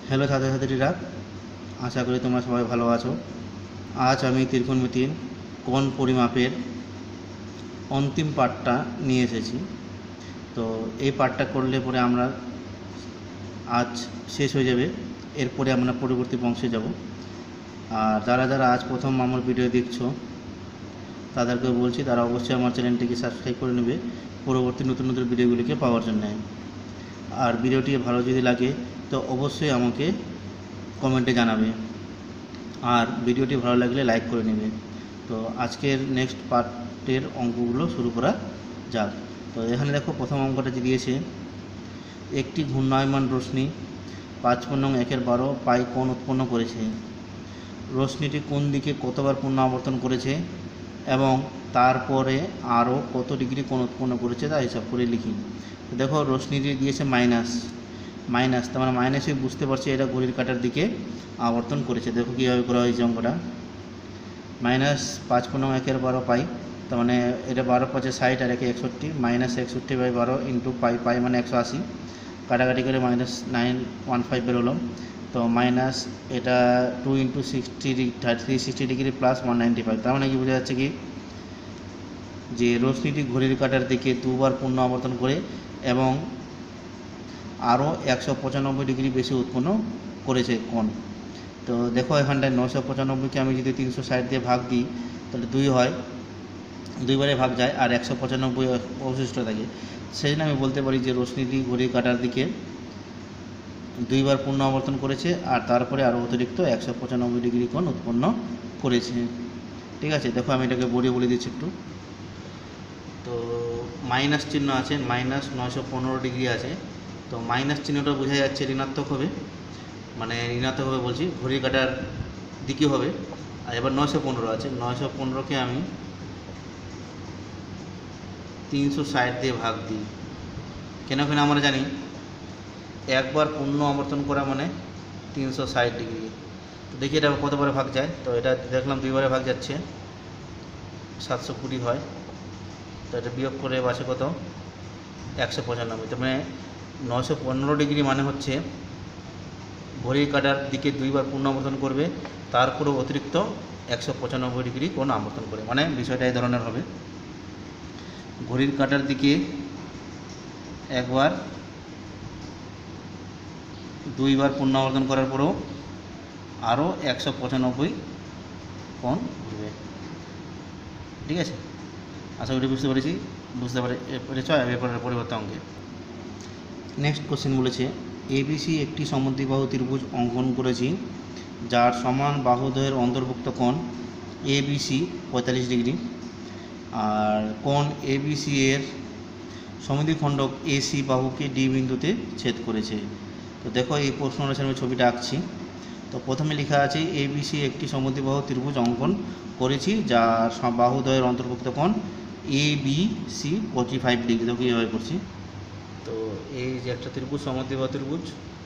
Hello ছাত্রছাত্রীরা, আশা করি তোমরা সবাই ভালো আছো। আজ আমি ত্রিকোণমিতির কোণ পরিমাপের অন্তিম পার্টটা নিয়ে এসেছি। তো এই পার্টটা করলে পরে আমরা আজ শেষ হয়ে যাবে, এরপরে আমরা পরবর্তী বংশে যাব। আর যারা যারা আজ প্রথম আমার ভিডিও দেখছো তাদেরকে বলছি তারা অবশ্যই আমার চ্যানেলটিকে সাবস্ক্রাইব করে নেবে পরবর্তী নতুন নতুন ভিডিওগুলিকে পাওয়ার জন্য। আর ভিডিওটি ভালো যদি লাগে তো অবশ্যই আমাকে কমেন্টে জানাবে, আর ভিডিওটি ভালো লাগলে লাইক করে নেবে। তো আজকের নেক্সট পার্টের অঙ্কগুলো শুরু করা যাক। তো এখানে দেখো প্রথম অঙ্কটা যে দিয়েছে, একটি ঘূর্ণায়মান রশ্মি 5/1/12 পাই কোণ উৎপন্ন করেছে। রশ্মিটি কোন দিকে কতবার পুনরাবর্তন করেছে এবং তারপরে আরও কত ডিগ্রি কোণ উৎপন্ন করেছে তা হিসাব করে লিখি। তো দেখো রশ্মিটি দিয়েছে মাইনাস, তার মানে মাইনাসে বুঝতে পারছি এটা ঘড়ির কাঁটার দিকে আবর্তন করেছে। দেখো কীভাবে করা হয়েছে অঙ্কটা। -5/1/12 পাই, তার মানে এটা 12×5 আর 1/61, -61/12 ইন্টু পাই মানে 180, কাটাকাটি করে -915 বেরোলো। তো মাইনাস এটা 2 × 360 ডিগ্রি প্লাস 195, তার মানে কি বোঝা যাচ্ছে কি যে রশ্মিটি ঘড়ির কাঁটার দিকে দুবার পূর্ণ আবর্তন করে এবং আরও 195 ডিগ্রি বেশি উৎপন্ন করেছে কোণ। তো দেখো এখানটায় 995কে আমি যদি 360 দিয়ে ভাগ দিই তাহলে 2 হয়, দুইবারে ভাগ যায় আর 195 অবশিষ্ট থাকে। সেই জন্য আমি বলতে পারি যে রশ্মিটি ঘড়ির কাঁটার দিকে দুইবার পূর্ণ আবর্তন করেছে আর তারপরে আরও অতিরিক্ত 195 ডিগ্রি কোণ উৎপন্ন করেছে। ঠিক আছে, দেখো আমি এটাকে বলে দিচ্ছি একটু। তো মাইনাস চিহ্ন আছে, -915 ডিগ্রি আছে। তো মাইনাস চিহ্নটা বোঝা যাচ্ছে ঋণাত্মক হবে, মানে ঋণাত্মক হবে বলছি ঘড়ির কাঁটার দিকে হবে। আর এবার 915 আছে, 915কে আমি 360 দিয়ে ভাগ দিই। কেন আমরা জানি একবার পূর্ণ আবর্তন করা মানে 360 ডিগ্রি। তো দেখি এটা কতবারে ভাগ যায়। তো এটা দেখলাম দুইবারে ভাগ যাচ্ছে, 720 হয়। তো এটা বিয়োগ করে বাসে কত 195। তার মানে 915 ডিগ্রি মানে হচ্ছে ঘড়ির কাঁটার দিকে দুইবার পূর্ণ আবর্তন করবে, তারপরেও অতিরিক্ত 195 ডিগ্রি কোণ আবর্তন করে। মানে বিষয়টা এই ধরনের হবে, ঘড়ির কাঁটার দিকে একবার দুইবার পূর্ণ আবর্তন করার পরেও আরও 195 কোণ ঘুরবে। ঠিক আছে, আশা করি বুঝতে পেরেছ। এরপরের পরিবর্তন অঙ্কে নেক্সট কোশ্চেন বলেছে, এবিসি একটি সমদ্বিবাহু ত্রিভুজ অঙ্কন করেছি যার সমান বাহুদ্বয়ের অন্তর্ভুক্ত কোণ এবিসি 45 ডিগ্রি, আর কোণ এবিসি এর সমদ্বিখণ্ডক এসি বাহুকে ডি বিন্দুতে ছেদ করেছে। তো দেখো এই প্রশ্ন অনুসারে আমি ছবিটা আঁকছি। তো প্রথমে লেখা আছে এবিসি একটি সমদ্বিবাহু ত্রিভুজ অঙ্কন করেছি যার বাহুদ্বয়ের অন্তর্ভুক্ত কোণ এবিসি 45 ডিগ্রি। দেখো কীভাবে করছি। তো এই যে একটা ত্রিভুজ, সমদ্বিবাহু ত্রিভুজ,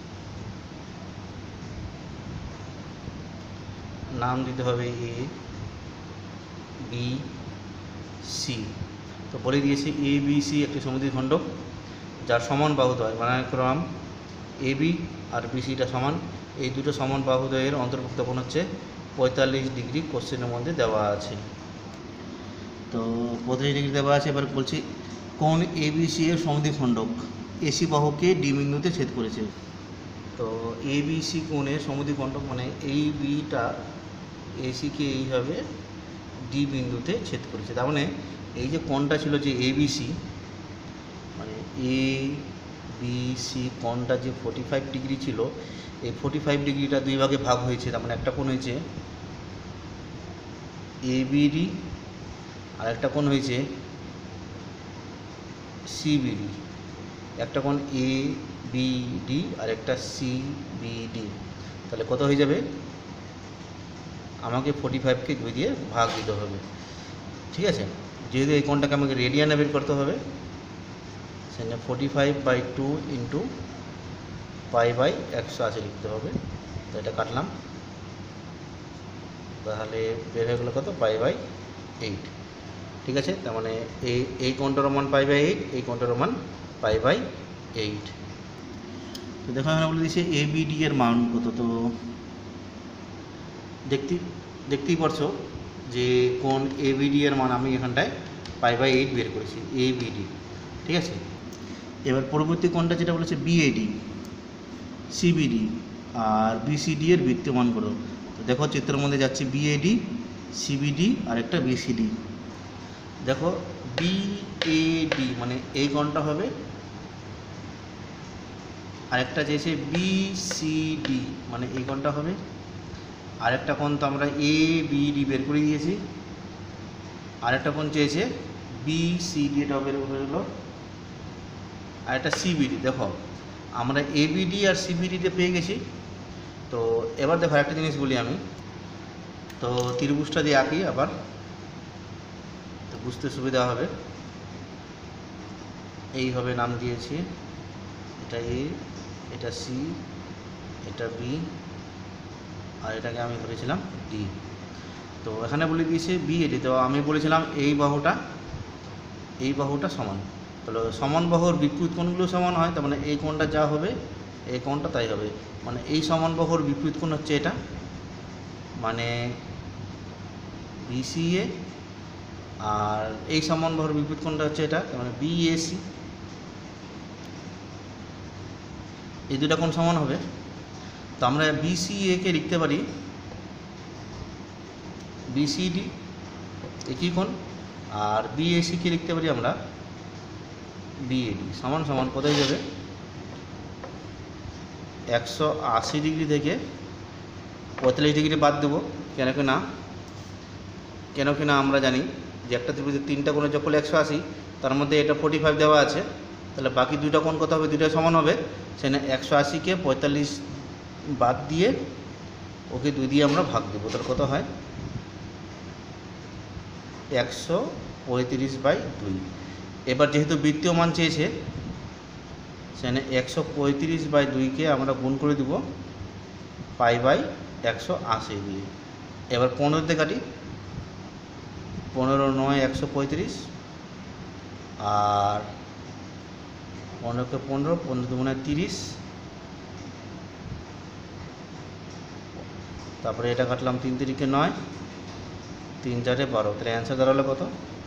নাম দিতে হবে এ বি সি। তো বলে দিয়েছি এ বি সি একটি সমদ্বিখণ্ডক যার সমান বাহুদ্বয়, মানে করলাম এ বি আর বিসিটা সমান, এই দুটো সমান বাহুদ্বয়ের অন্তর্ভুক্ত কোণ হচ্ছে 45 ডিগ্রি কোশ্চেনের মধ্যে দেওয়া আছে। তো 45 ডিগ্রি দেওয়া আছে। এবার বলছি কোণ এবিসি এর সমদ্বিখণ্ডক এসি বাহুকে ডি বিন্দুতে ছেদ করেছে। তো এবিসি কোণের সমদ্বিখণ্ডক মানে এই বিটা এসিকে এইভাবে ডি বিন্দুতে ছেদ করেছে। তার মানে এই যে কোণটা ছিল যে এবিসি, মানে এ বি সি কোণটা যে 45 ডিগ্রি ছিল, এই 45 ডিগ্রিটা দুই ভাগে ভাগ হয়েছে। তার মানে একটা কোণ হয়েছে এবিডি আর একটা কোণ হয়েছে সিবিডি। একটা কোণ এ বিডি আর একটা সিবিডি। তাহলে কত হয়ে যাবে, আমাকে 45কে 2 দিয়ে ভাগ দিতে হবে। ঠিক আছে, যেহেতু এই কোণটাকে আমাকে রেডিয়ানে বের করতে হবে, সেখানে 45/2 ইন্টু π/180 লিখতে হবে। তো এটা কাটলাম, তাহলে বের হয়ে গেলো কত π/8। ঠিক আছে, তার মানে এই কোণটার মান π/8, এই কোণটার মান π/8। তো দেখো এখানে বলে দিয়েছে এবিডি এর মান কত। তো দেখতেই পারছো যে কোন এবিডি এর মান আমি এখানটায় π/8 বের করেছি, এবিডি। ঠিক আছে, এবার পরবর্তী কোণটা যেটা বলেছে বিএডি, সিবিডি আর বিসিডি এর বৃত্তীয় মান করো। তো দেখো চিত্রের মধ্যে যাচ্ছে বিএডি, সিবিডি আর একটা বিসিডি। দেখো বিএডি মানে এই কোণটা হবে, আরেকটা চেয়েছে বিসিডি মানে এই কোণটা হবে, আরেকটা কোণ তো আমরা এবিডি বের করে দিয়েছি, আরেকটা কোণ চেয়েছে বিসিডি, এটাও বের হয়ে গেল, আর একটা সিবিডি। দেখো আমরা এবিডি আর সিবিডিতে পেয়ে গেছি। তো এবার দেখো একটা জিনিস বলি আমি, তো ত্রিভুজটা দিয়ে আঁকি আবার, তো বুঝতে সুবিধা হবে। এইভাবে নাম দিয়েছি, এটা এ, এটা সি, এটা বি আর এটাকে আমি ধরেছিলাম ডি। তো এখানে বলে দিয়েছে বিএডি, তো আমি বলেছিলাম এই বাহুটা সমান, তাহলে সমান বাহুর বিপরীত কোণগুলো সমান হয়, তার মানে এই কোণটা যা হবে এই কোণটা তাই হবে। মানে এই সমান বাহুর বিপরীত কোণ হচ্ছে এটা, মানে বিসিএ, আর এই সমান বাহুর বিপরীত কোণটা হচ্ছে এটা, মানে বিএসি। এই দুটা কোণ সমান হবে। তো আমরা বিসিএ কে লিখতে পারি বিসিডি একই কোণ, আর বিএসি কে লিখতে পারি আমরা বিএডি। সমান সমান কোথায় যাবে, 180 ডিগ্রি থেকে 45 ডিগ্রি বাদ দেবো, কেন কিনা আমরা জানি যে একটা ত্রিভুজের তিনটা কোণের যোগফল 180, তার মধ্যে এটা 45 দেওয়া আছে, তাহলে বাকি দুইটা কোণ কত হবে, দুইটা সমান হবে। সেখানে 180কে 45 বাদ দিয়ে ওকে 2 দিয়ে আমরা ভাগ দেবো, তাহলে কত হয় 135/2। এবার যেহেতু বৃত্তীয় মান চেয়েছে, সেখানে 135/2কে আমরা গুণ করে দেব π/180 দিয়ে। এবার 15 দিয়ে কাটি, 15 9 135, আর 15কে 15, 15 দুগুণে 30, তারপরে এটা কাটলাম 3 3কে 9, 3 4 12, তাহলে অ্যান্সার দাঁড়ালো কত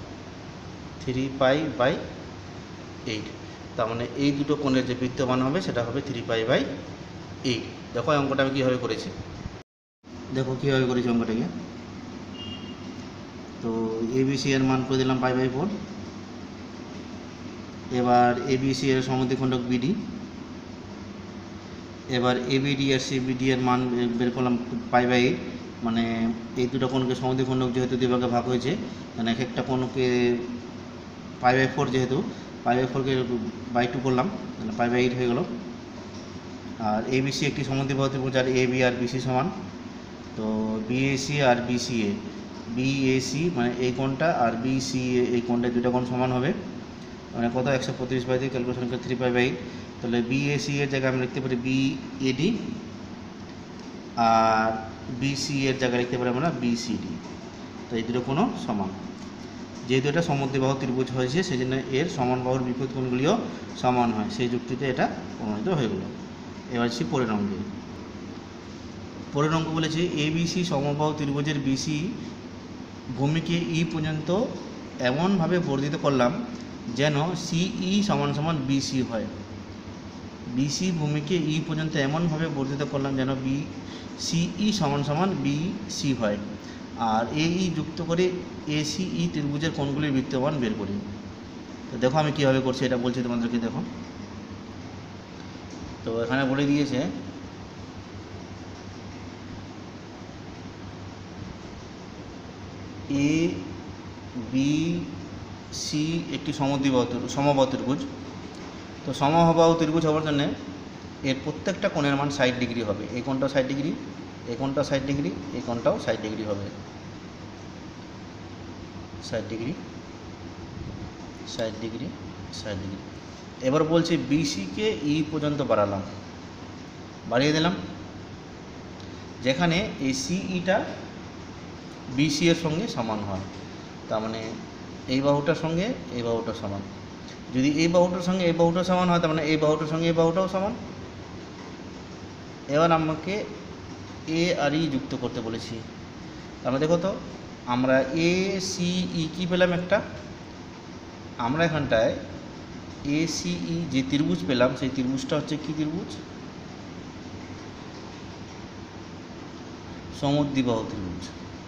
3π/8। তার মানে এই দুটো কোণের যে বৃত্তীয় মান হবে সেটা হবে 3π/8। দেখো অঙ্কটা আমি কীভাবে করেছি, অঙ্কটাকে। তো এবিসি এর মান করে দিলাম π/4। এবার এবিসি এর সমদ্বিখণ্ডক বিডি, এবার এবিডি আর সিবিডি এর মান বের করলাম π/8। মানে এই দুটো কোণকে সমদ্বিখণ্ডক যেহেতু দুই ভাগে ভাগ হয়েছে, মানে এক একটা কোণকে π/4, যেহেতু π/4কে বাই 2 করলাম, মানে π/8 হয়ে গেল। আর এবিসি একটি সমদ্বিবাহু ত্রিভুজ, আর এবি আর বিসি সমান। তো বিএসি আর বিসিএ, বিএসি মানে এই কোণটা আর বিসিএ এই কোণটা, দুটো কোণ সমান হবে, মানে কত 135/2, ক্যালকুলেশন করে 3π/8। তাহলে বিএসি এর জায়গায় আমি লিখতে পারি বিএডি, আর বিসি এর জায়গায় লিখতে পারি আমরা বিসিডি। তো এই দুটো কোণও সমান, যেহেতু এটা সমদ্বিবাহু ত্রিভুজ হয়েছে সেই জন্য এর সমান বাহুর বিপরীত কোণগুলিও সমান হয়, সেই যুক্তিতে এটা প্রমাণিত হয়ে গেল। এবার আসছি পরের অঙ্কে। পরের অঙ্ক বলেছে এবিসি সমবাহু ত্রিভুজের বিসি ভূমিকে ই পর্যন্ত এমনভাবে বর্ধিত করলাম যেন সিই সমান সমান বিসি হয়। বিসি ভূমিকে ই পর্যন্ত এমনভাবে বর্ধিত করলাম যেন সিই সমান সমান বিসি হয়, আর এই যুক্ত করে এসিই ত্রিভুজের কোণগুলির বৃত্তীয় মান বের করি। তো দেখো আমি কীভাবে করছি এটা বলছি তোমাদেরকে, দেখো। তো এখানে বলে দিয়েছে এ বি সি একটি সমবাহু ত্রিভুজ। তো সমবাহু ত্রিভুজ হওয়ার জন্য এর প্রত্যেকটা কোণের মান 60 ডিগ্রি হবে। এই কোণটাও 60 ডিগ্রি, এই কোণটাও 60 ডিগ্রি, এই কোণটাও 60 ডিগ্রি হবে, 60 ডিগ্রি, 60 ডিগ্রি, 60 ডিগ্রি। এবার বলছি বিসিকে ই পর্যন্ত বাড়িয়ে দিলাম, যেখানে এই সিইটা বিসি এর সঙ্গে সমান হয়। তার মানে এই বাহুটার সঙ্গে এই বাহুটা সমান। যদি এই বাহুটার সঙ্গে এই বাহুটা সমান হয়, তার মানে এই বাহুটার সঙ্গে এই বাহুটাও সমান। এবার আমাকে এ আর ই যুক্ত করতে বলেছি। তাহলে দেখো তো আমরা এ সি ই কী পেলাম একটা, আমরা এখানটায় এ সি ই যে ত্রিভুজ পেলাম সেই ত্রিভুজটা হচ্ছে কী ত্রিভুজ, সমদ্বিবাহু ত্রিভুজ।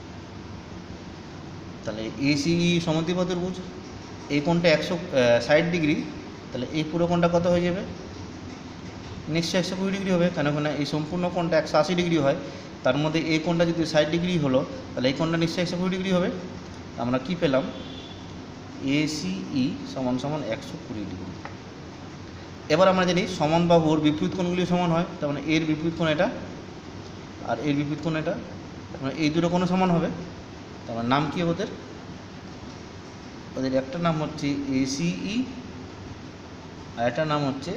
তাহলে এ সি ই সমদ্বিবাহু ত্রিভুজ, এই কোণটা 160 ডিগ্রি, তাহলে এই পুরো কোণটা কত হয়ে যাবে, নিশ্চয়ই 120 ডিগ্রি হবে, কেন এই সম্পূর্ণ কোণটা 180 ডিগ্রি হয়, তার মধ্যে এই কোণটা যদি 60 ডিগ্রি হলো তাহলে এই কোণটা নিশ্চয়ই 120 ডিগ্রি হবে। আমরা কি পেলাম, এ সি ই সমান সমান 120 ডিগ্রি। এবার আমরা জানি সমান বাহুর বিপরীত কোণগুলি সমান হয়, তার মানে এর বিপরীত কোণ এটা আর এর বিপরীত কোণ এটা, মানে এই দুটো কোণ সমান হবে। তার নাম কি ওদের, ওদের একটা নাম হচ্ছে এসিই আর একটা নাম হচ্ছে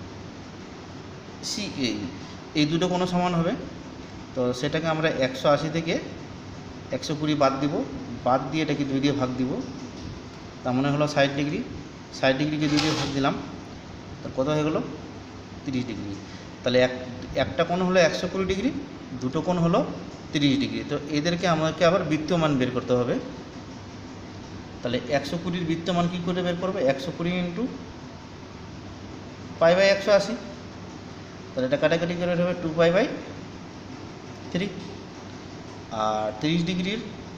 সিএই, এই দুটো কোণ সমান হবে। তো সেটাকে আমরা 180 থেকে 120 বাদ দিব, বাদ দিয়ে এটাকে 2 দিয়ে ভাগ দিব, তার মানে হলো 60 ডিগ্রি। 60 ডিগ্রিকে 2 দিয়ে ভাগ দিলাম, তো কত হয়ে গেলো 30 ডিগ্রি। তাহলে একটা কোণ হলো 120 ডিগ্রি, দুটো কোণ হলো 30 ডিগ্রি। তো এদেরকে আমাকে আবার বৃত্তমান বের করতে হবে। তাহলে 120-র বৃত্তমান কী করে বের করবে, 120 ইন্টু পাই বাই 180, তাহলে এটা কাটাকাটি করে হবে 2π/3। আর 30 ডিগ্রির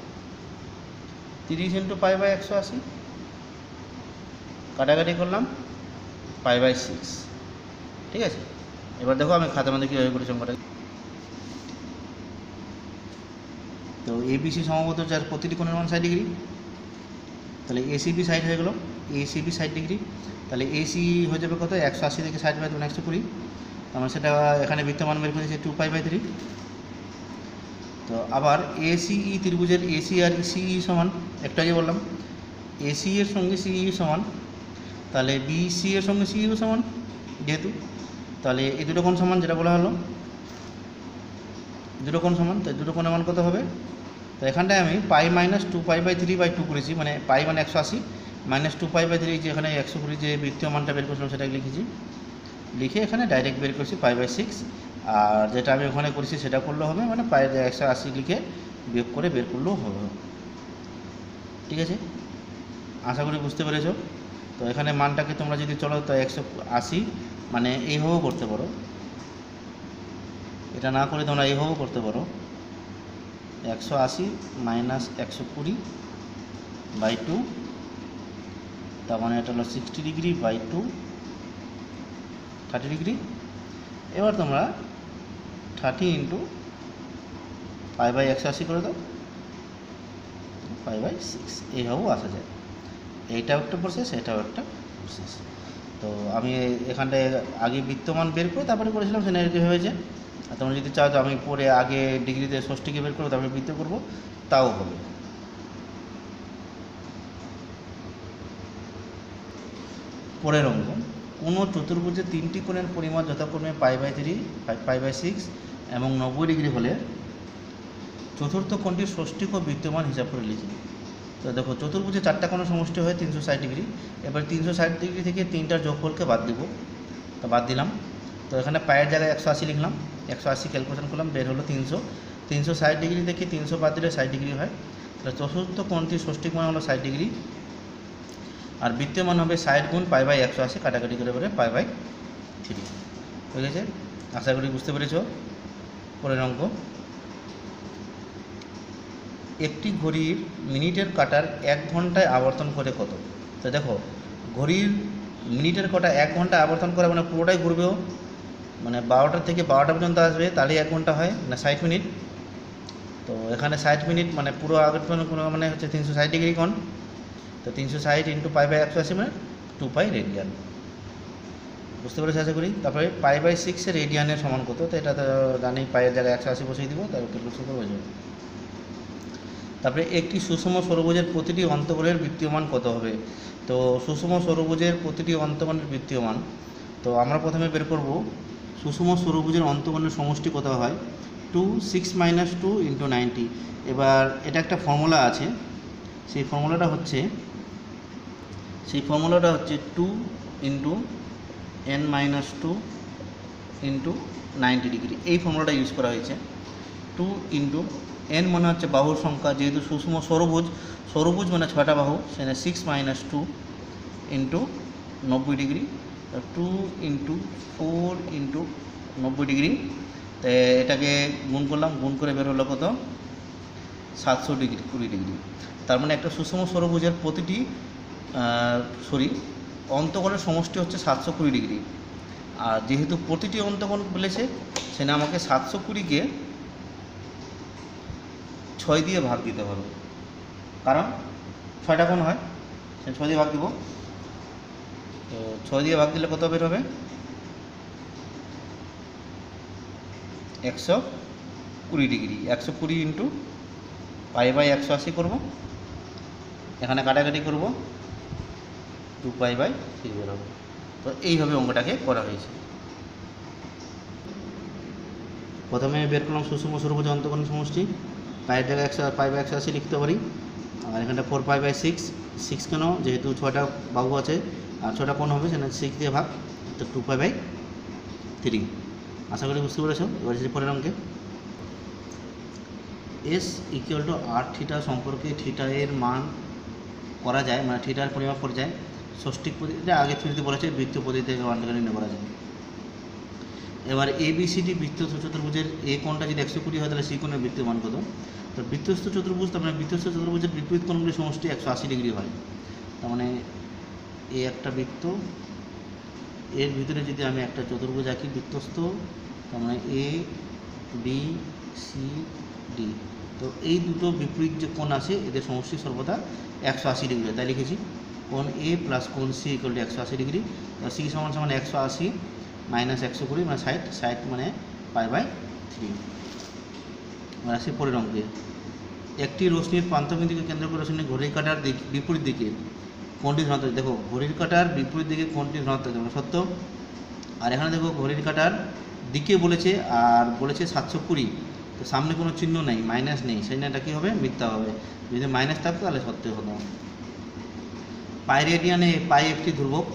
30 ইন্টু পাই বাই 180, কাটাকাটি করলাম π/6। ঠিক আছে, এবার দেখো আমি খাতার মধ্যে কীভাবে করেছি অঙ্কটা। তো এবিসি সমবাহু যার প্রতিটি কোণের মান 60 ডিগ্রি, তাহলে এসিবি 60 হয়ে গেলো, এসিবি 60 ডিগ্রি, তাহলে এসি হয়ে যাবে কত, 180 থেকে 60 বাই 120, আমরা সেটা এখানে বৃত্তমান বের করেছি 2π/3। তো আবার এসিই ত্রিভুজের এসি আর সিই সমান, একটু আগে বললাম এসি এর সঙ্গে সিই সমান, তাহলে বিসি এর সঙ্গে সিইও সমান যেহেতু, তাহলে এই দুটো কোণ সমান যেটা বলা হলো, দুটো কোণ সমান, তো দুটো কোণের মান কত হবে। তো এখানটায় আমি পাই মাইনাস 2π/3/2 করেছি, মানে পাই মানে 180 মাইনাস 2π/3, যে এখানে 120 যে বৃত্তীয় মানটা বের করছিলাম সেটা লিখেছি, লিখে এখানে ডাইরেক্ট বের করছি π/6। আর যেটা আমি ওখানে করেছি সেটা করলেও হবে, মানে পাই 180 লিখে বিয়োগ করে বের করলেও হবে। ঠিক আছে, আশা করি বুঝতে পেরেছ। তো এখানে মানটাকে তোমরা যদি চলো তো 180 মানে এইভাবেও করতে পারো, এটা না করে তোমরা এইভাবেও করতে পারো, 180 মাইনাস 120/2, তার মানে এটা হলো 60 ডিগ্রি বাই 2, 30 ডিগ্রি। এবার তোমরা 30 ইন্টু π/180 করে দাও, π/6, এইভাবেও আসা যায়। এইটাও একটা প্রসেস, এটাও একটা প্রসেস। তো আমি এখানটায় আগে বৃত্তমান বের করে তারপরে করেছিলাম, সেটা এরকম হয়েছে। আর তোমরা যদি চাও যে আমি পরে আগে ডিগ্রিতে ষষ্ঠীকে বের করবো তারপরে বৃত্ত করবো, তাও হবে। পরের অঙ্ক, কোনো চতুর্ভুজের 3টি কোণের পরিমাণ যথাক্রমে π/3, π/6 এবং 90 ডিগ্রি হলে চতুর্থ কোণটির ষষ্ঠী ও বৃত্তমান হিসাব করে লিখি। তো দেখো চতুর্ভুজে 4টা কোণের সমষ্টি হয় 360 ডিগ্রি, এবার 360 ডিগ্রি থেকে 3টার যোগফলকে বাদ দেবো, তো বাদ দিলাম। তো এখানে পায়ের জায়গায় 180 লিখলাম, 180 ক্যালকুলেশন করলাম, বের হলো 300। 360 ডিগ্রি থেকে 300 বাদ দিলে 60 ডিগ্রি হয়, তাহলে চতুর্থ কোণটির ষষ্ঠী মান হলো 60 ডিগ্রি, আর বৃত্তীয় মান হবে 60 গুণ π/180, কাটাকাটি করে বলে π/3। ঠিক আছে, আশা করি বুঝতে পেরেছ। পরের অঙ্ক, একটি ঘড়ির মিনিটের কাঁটার 1 ঘন্টায় আবর্তন করে কত। তো দেখো ঘড়ির মিনিটের কাঁটা 1 ঘন্টা আবর্তন করে মানে পুরোটাই ঘুরবেও, মানে 12টা থেকে 12টা পর্যন্ত আসবে, তাহলেই 1 ঘন্টা হয় না 60 মিনিট। তো এখানে 60 মিনিট মানে পুরো আবর্তন মানে হচ্ছে 360 ডিগ্রি কোণ, তো 360 ইন্টু π/180 মানে 2π রেডিয়ান। বুঝতে পেরেছি আশা করি। তারপরে π/6 এর রেডিয়ানের সমান কত, তো এটা তো জানি, পায়ের জায়গায় 180 বসিয়ে দিব, তার ক্যালকুলেশন করে হয়ে যাবে। তারপরে একটি সুষম ষড়ভুজের প্রতিটি অন্তকোণের বৃত্তীয় মান কত হবে। তো সুষম ষড়ভুজের প্রতিটি অন্তকোণের বৃত্তীয় মান, তো আমরা প্রথমে বের করব সুষম ষড়ভুজের অন্তকোণের সমষ্টি কত হয়, 2 6 - 2 × 90। এবার এটা একটা ফর্মুলা আছে, সেই ফর্মুলাটা হচ্ছে 2 × n - 2 × 90 ডিগ্রি। এই ফর্মুলাটা ইউজ করা হয়েছে। 2 ইন্টু এন মানে হচ্ছে বাহুর সংখ্যা, যেহেতু সুষম ষড়ভুজ, ষড়ভুজ মানে 6টা বাহু, সেখানে 6 minus 2 into 90 degree. 2 into 4 into 90 degree. তো এটাকে গুণ করলাম, গুণ করে বের হলো কত? 700 ডিগ্রি 20 ডিগ্রি। তার মানে একটা সুষম ষড়ভুজের প্রতিটি অন্তকোণের সমষ্টি হচ্ছে 720 ডিগ্রি। আর যেহেতু প্রতিটি অন্তকোণ বলেছে, সেখানে আমাকে 720কে 6 দিয়ে ভাগ দিতে হবে, কারণ 6টা কোণ হয়, সে 6 দিয়ে ভাগ দিব। তো 6 দিয়ে ভাগ দিলে কত বের হবে? 120 ডিগ্রি। 120 ইন্টু পাই বাই 180 করবো, এখানে কাটাকাটি করব, 2 পাই বাই 3 বেরোবে। তো এইভাবে অঙ্কটাকে করা হয়েছে। প্রথমে বের করলাম সুষম ষড়ভুজ অন্তকোণের সমষ্টি, পায়ের জায়গায় 100 পাই বাই 180 লিখতে পারি। আর এখানটা 4 পাই বাই 6 কেন? যেহেতু 6টা বাহু আছে আর 6টা কোণ হবে, সেখানে 6 দিয়ে ভাগ, তো 2 পাই বাই 3। আশা করি বুঝতে পেরেছ। এবার যে পরের অঙ্কে S equal to R theta সম্পর্কে থিটা এর মান করা যায়, মানে থিটার পরিমাপ করা যায় ষষ্ঠিক পদ্ধতিতে। আগে থিওরিতে বলেছে বৃত্তীয় পদ্ধতি থেকে মান নির্ণয় করা যায়। এবার এবিসিডি বৃত্তস্থ চতুর্ভুজের এ কোণটা যদি 120 হয়, তাহলে সি কোণের বৃত্তীয় মান কত? তো বৃত্তস্থ চতুর্ভুজ, তার মানে বৃত্তস্থ চতুর্ভুজের বিপরীত কোণগুলির সমষ্টি 180 ডিগ্রি হয়। তার মানে এ একটা বৃত্ত, এর ভিতরে যদি আমি একটা চতুর্ভুজ আঁকি বৃত্তস্থ, তার মানে এ বি সি ডি, তো এই দুটো বিপরীত যে কোণ আছে এদের সমষ্টি সর্বদা 180 ডিগ্রি। তাই লিখেছি কোণ এ প্লাস কোণ C equal to 180 degree. C সমান 180 মাইনাস 120 মানে 60 মানে পাই বাই 3। এবার আসি পরের অঙ্কে। একটি রশ্মির প্রান্তবিন্দুকে কেন্দ্র করে রশ্মি ঘড়ির কাঁটার বিপরীত দিকে কোণটি ধনাত্মক। দেখো ঘড়ির কাঁটার বিপরীত দিকে কোণটি ধনাত্মক সত্য। আর এখানে দেখো ঘড়ির কাঁটার দিকে বলেছে আর বলেছে 720, তো সামনে কোনো চিহ্ন নেই, মাইনাস নেই, সেই এটা কী হবে? মিথ্যা হবে। যদি মাইনাস থাকতো তাহলে সত্য হতো। পাই রেডিয়ানে পাই একটি ধ্রুবক,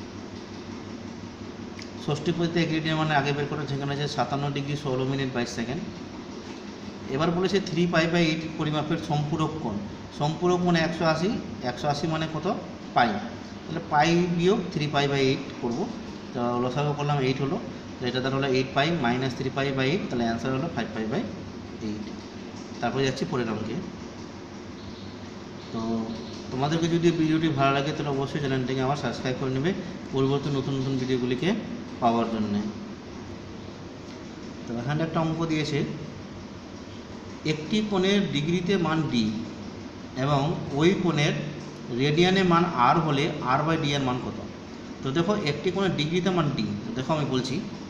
ষষ্ঠী পদ্ধতিতে এক রেডিয়ান মানে আগে বের করে, সেখানে আছে 57 ডিগ্রি 16 মিনিট 22 সেকেন্ড। এবার বলেছে 3 পাই বাই 8 পরিমাপের সম্পূরক কোণ। সম্পূরক মানে 180, 180 মানে কত? পাই। তাহলে পাই বিয়োগ 3 পাই বাই 8 করবো। তো লসাগু করলাম 8 হলো, তো এটা তার হলো 8 পাই মাইনাস 3 পাই বাই 8, তাহলে অ্যান্সার হলো 5 পাই বাই 8। তারপরে যাচ্ছি পরের অঙ্কে। তো তোমাদেরকে যদি ভিডিওটি ভালো লাগে তাহলে অবশ্যই চ্যানেলটিকে আমার সাবস্ক্রাইব করে নেবে পরবর্তী নতুন নতুন ভিডিওগুলিকে পাওয়ার জন্যে। তো এখানে একটা অঙ্ক দিয়েছে, একটি কোণের ডিগ্রিতে মান ডি এবং ওই কোণের রেডিয়ানে মান আর হলে আর বাই ডি এর মান কত? তো দেখো একটি কোণের ডিগ্রিতে মান ডি, তো দেখো আমি বলছি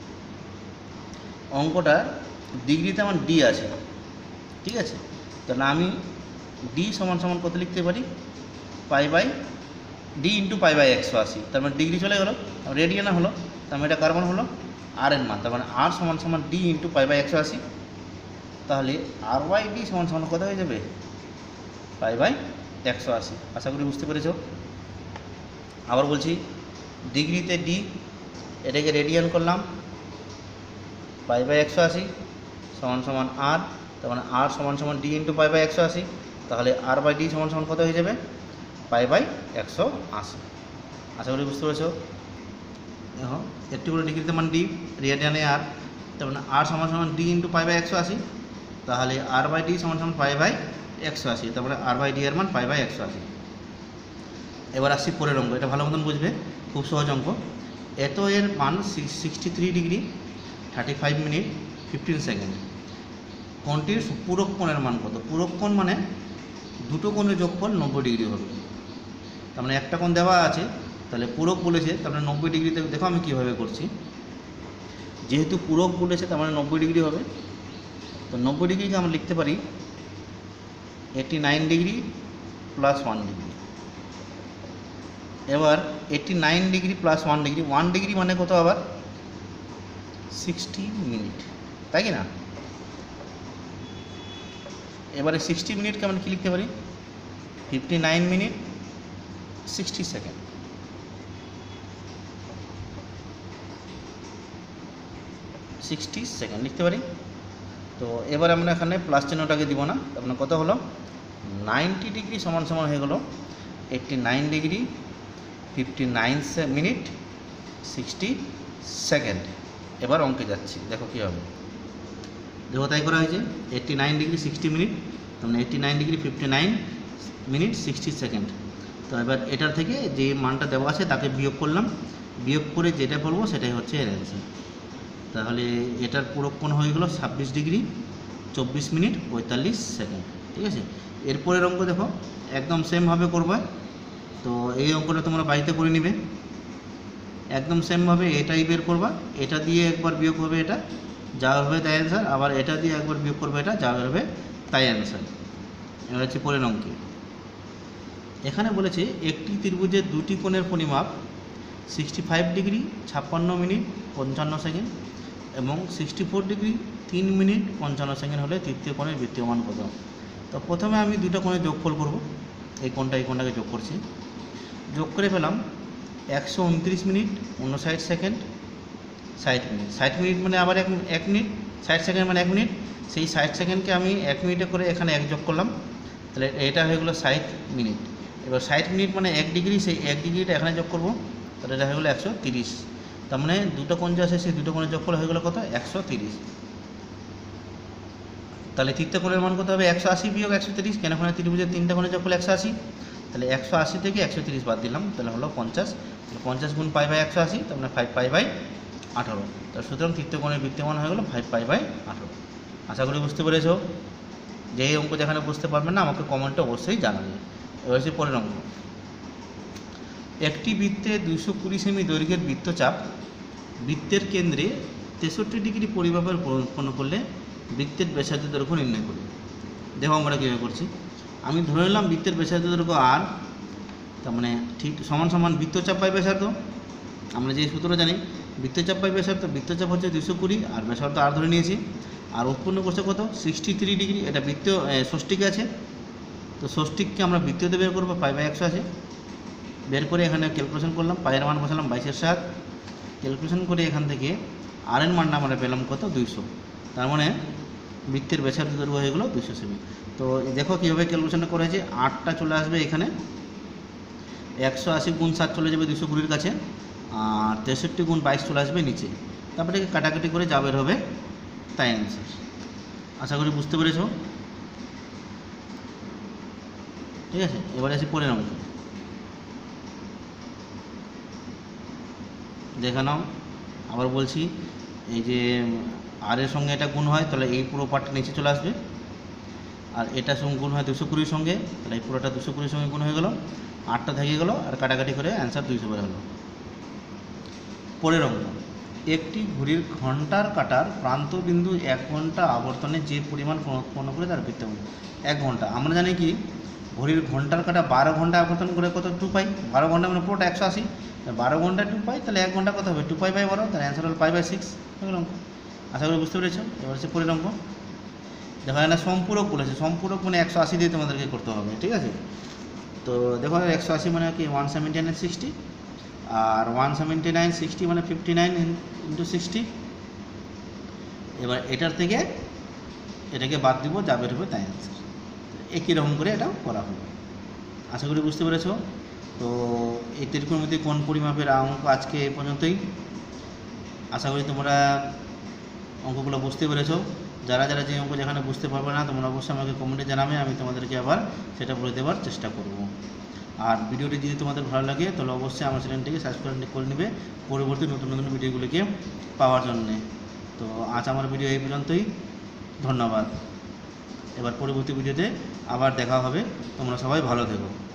অঙ্কটা ডিগ্রিতে মান ডি আছে, ঠিক আছে? তাহলে আমি ডি সমান সমান কত লিখতে পারি? Pi by D into pi by 180। তার মানে ডিগ্রি চলে গেলো, রেডিয়ানে হলো, তার মানে এটা কার্বন হলো আর এর মান, তার মানে আর সমান সমান ডি ইন্টু পাই বাই 180। তাহলে আর বাই ডি সমান সমান কত হয়ে যাবে? পাই বাই 180। আশা করি বুঝতে পেরেছ। আবার বলছি, ডিগ্রিতে ডি, এটাকে রেডিয়ান করলাম, পাই বাই 180 সমান সমান আর, তার মানে আর সমান সমান ডি ইন্টু পাই বাই 180। তাহলে আর বাই ডি সমান সমান কত হয়ে যাবে? পাই বাই 180। আশা করি বুঝতে পেরেছ। দেখো একটি করে ডিগ্রিতে মান ডি, রেডিয়ানে আর, তার মানে আর সমান সমান ডি ইন্টু পাই বাই 180। তাহলে আর বাই ডি সমান সমান পাই বাই 180, তারপরে আর বাই ডি এর মান পাই বাই 180। এবার আসছি পরের অঙ্ক, এটা ভালো মতন বুঝবে, খুব সহজ অঙ্ক। এত এর মান 63 ডিগ্রি 35 মিনিট 15 সেকেন্ড। কোণটির পূরক কোণের মান কত? পূরক কোণ মানে দুটো কোণের যোগফল 90 ডিগ্রি হবে। তার মানে একটা কোণ দেওয়া আছে, তাহলে পূরক বলেছে, তার মানে 90 ডিগ্রিতে। দেখো আমি কীভাবে করছি, যেহেতু পূরক বলেছে তার মানে 90 ডিগ্রি হবে। তো 90 ডিগ্রিকে আমরা লিখতে পারি 89 ডিগ্রি প্লাস 1 ডিগ্রি। এবার 89 ডিগ্রি প্লাস 1 ডিগ্রি, 1 ডিগ্রি মানে কত? আবার 60 মিনিট, তাই কি না? এবারে 60 মিনিটকে আমরা কী লিখতে পারি? 59 মিনিট 60 60 সেকেন্ড লিখতে পারি। তো এবার আমরা এখানে প্লাস চিহ্নটাকে দিব না, তার মানে কত হলো 90 ডিগ্রি সমান সমান হয়ে গেল 89 ডিগ্রি 59 মিনিট 60 সেকেন্ড। এবার অঙ্কে যাচ্ছি, দেখো কী হবে। দেখো তাই করা হয়েছে 89 ডিগ্রি 60 মিনিট, তার মানে 89 ডিগ্রি 59 মিনিট 60 সেকেন্ড। তো এবার এটার থেকে যে মানটা দেওয়া আছে তাকে বিয়োগ করলাম, বিয়োগ করে যেটা বলবো সেটাই হচ্ছে এর অ্যান্সার। তাহলে এটার পুরো কোণ হয়ে গেল 26 ডিগ্রি 24 মিনিট 45 সেকেন্ড। ঠিক আছে, এরপরের অঙ্ক দেখো একদম সেমভাবে করবে। তো এই অঙ্কটা তোমরা বাড়িতে করে নিবে, একদম সেমভাবে এটাই বের করবা, এটা দিয়ে একবার বিয়োগ হবে এটা যা হবে তাই অ্যান্সার, আবার এটা দিয়ে একবার বিয়োগ করবে এটা যা হবে তাই অ্যান্সার। এবার হচ্ছে পরের অঙ্কে। এখানে বলেছে একটি ত্রিভুজের দুটি কোণের পরিমাপ 65 ডিগ্রি 56 মিনিট 55 সেকেন্ড এবং 64 ডিগ্রি 3 মিনিট 55 সেকেন্ড হলে তৃতীয় কোণের বৃত্তীয় মান কত। তো প্রথমে আমি দুটো কোণের যোগফল করব, এই কোণটাকে যোগ করছি, যোগ করে পেলাম 129 মিনিট 59 সেকেন্ড 60 মিনিট। 60 মিনিট মানে আবার এক মিনিট, 60 সেকেন্ড মানে 1 মিনিট, সেই 60 সেকেন্ডকে আমি 1 মিনিটে করে এখানে 1 যোগ করলাম, তাহলে এটা হয়ে গেলো 60 মিনিট। এবার 60 মিনিট মানে 1 ডিগ্রি, সেই 1 ডিগ্রিটা এখানে যোগ করব, তাহলে এটা হয়ে গেলো 130। তার মানে দুটো কোণ যে আছে সেই দুটো কোণের যোগফল হয়ে গেলো কত 130। তাহলে তৃতীয় কোণের মান কত হবে 180 বিয়োগ 130, কেন ওখানে ত্রিভুজের তিনটা কোণের যোগফল 180, তাহলে 180 থেকে 130 বাদ দিলাম, তাহলে হলো 50। 50 গুণ পাই বাই 180, তার মানে 5 পাই বাই 18। তো সুতরাং তৃতীয় কোণের বৃত্তীয় মান হয়ে গেলো 5 পাই বাই 18। আশা করি বুঝতে পেরেছো। যে এই অঙ্ক যেখানে বুঝতে পারবেন না আমাকে কমেন্টে অবশ্যই জানাবে। এবার হচ্ছে পরের অঙ্ক। একটি বৃত্তে 220 সেমি দৈর্ঘ্যের বৃত্তচাপ বৃত্তের কেন্দ্রে 63 ডিগ্রি পরিমাপের উৎপন্ন করলে বৃত্তের ব্যাসার্ধ দৈর্ঘ্য নির্ণয় করি। দেখো আমরা কীভাবে করছি, আমি ধরে নিলাম বৃত্তের ব্যাসার্ধ দৈর্ঘ্য আর, তার মানে ঠিক সমান সমান বৃত্তচাপ বাই ব্যাসার্ধ। আমরা যে সূত্র জানি বৃত্তচাপ বাই ব্যাসার্ধ, বৃত্তচাপ হচ্ছে 220 আর ব্যাসার্ধ আর ধরে নিয়েছি, আর উৎপন্ন করছে কত 63 ডিগ্রি, এটা বৃত্ত ষষ্ঠিকে আছে, তো ষষ্ঠিককে আমরা বৃত্তীয়তে বের করবো, পাই বাই 100 আছে, বের করে এখানে ক্যালকুলেশন করলাম, পায়ের মান বসালাম 22/7, ক্যালকুলেশন করে এখান থেকে আর এর মানটা আমরা পেলাম কত 200। তার মানে বৃত্তের ব্যাসার্ধ দৈর্ঘ্য হয়ে গেলো 200 সেমি। তো দেখো কীভাবে ক্যালকুলেশনটা করা হয়েছে, 8টা চলে আসবে এখানে, 180 গুণ 7 চলে যাবে 220 কাছে, আর 63 গুণ 22 চলে আসবে নিচে, তারপরে কাটাকাটি করে যা বের হবে তাই অ্যান্সার। আশা করি বুঝতে পেরেছ। ঠিক আছে, এবারে আসি পরের অঙ্ক। দেখে নাও, আবার বলছি, এই যে আর এর সঙ্গে এটা গুণ হয় তাহলে এই পুরো পার্টটা নিচে চলে আসবে, আর এটা সঙ্গে গুণ হয় 220 সঙ্গে, তাহলে এই পুরোটা 220 সঙ্গে গুণ হয়ে গেল, 8টা থেকে গেল, আর কাটাকাটি করে অ্যান্সার 200 বের হলো। পরের অঙ্ক। একটি ঘড়ির ঘন্টার কাঁটার প্রান্তবিন্দু 1 ঘন্টা আবর্তনে যে পরিমাণ কোণ উৎপন্ন করে তার বৃত্তীয় মান 1 ঘন্টা। আমরা জানি কি ঘড়ির ঘন্টার কাঁটা 12 ঘন্টা আবর্তন করে কত 2 পাই, 12 ঘন্টা মানে পুরোটা 180, 12 ঘন্টা 2 পাই, তাহলে 1 ঘন্টা কত হবে 2 পাই বাই 12, তাহলে অ্যান্সার হলো পাই বাই 6 এগুলো অঙ্ক। আশা করি বুঝতে পেরেছো। এবার হচ্ছে পরের অঙ্ক। দেখো এখানে সম্পূরক বলেছে, সম্পূরক মানে 180 দিয়ে তোমাদেরকে করতে হবে। ঠিক আছে, তো দেখো 180 মানে কি 179 and 60, আর 179 60 মানে 59 into 60। এবার এটার থেকে এটাকে বাদ দিব, যা বের হবে তাই অ্যান্সার। একই রকম করে এটাও করা হবে। আশা করি বুঝতে পেরেছো। তো এই ত্রিকোণমিতি কোণ পরিমাপের অঙ্ক আজকে এই পর্যন্তই। আশা করি তোমরা অঙ্কগুলো বুঝতে পেরেছো। যারা যারা যে অঙ্ক যেখানে বুঝতে পারবে না তোমরা অবশ্যই আমাকে কমেন্টে জানাবে, আমি তোমাদেরকে আবার সেটা বলে দেওয়ার চেষ্টা করব। আর ভিডিওটি যদি তোমাদের ভালো লাগে তাহলে অবশ্যই আমার চ্যানেলটিকে সাবস্ক্রাইব করে নেবে পরবর্তী নতুন নতুন ভিডিওগুলিকে পাওয়ার জন্যে। তো আজ আমার ভিডিও এই পর্যন্তই, ধন্যবাদ। এবার পরবর্তী ভিডিওতে আবার দেখা হবে, তোমরা সবাই ভালো থেকো।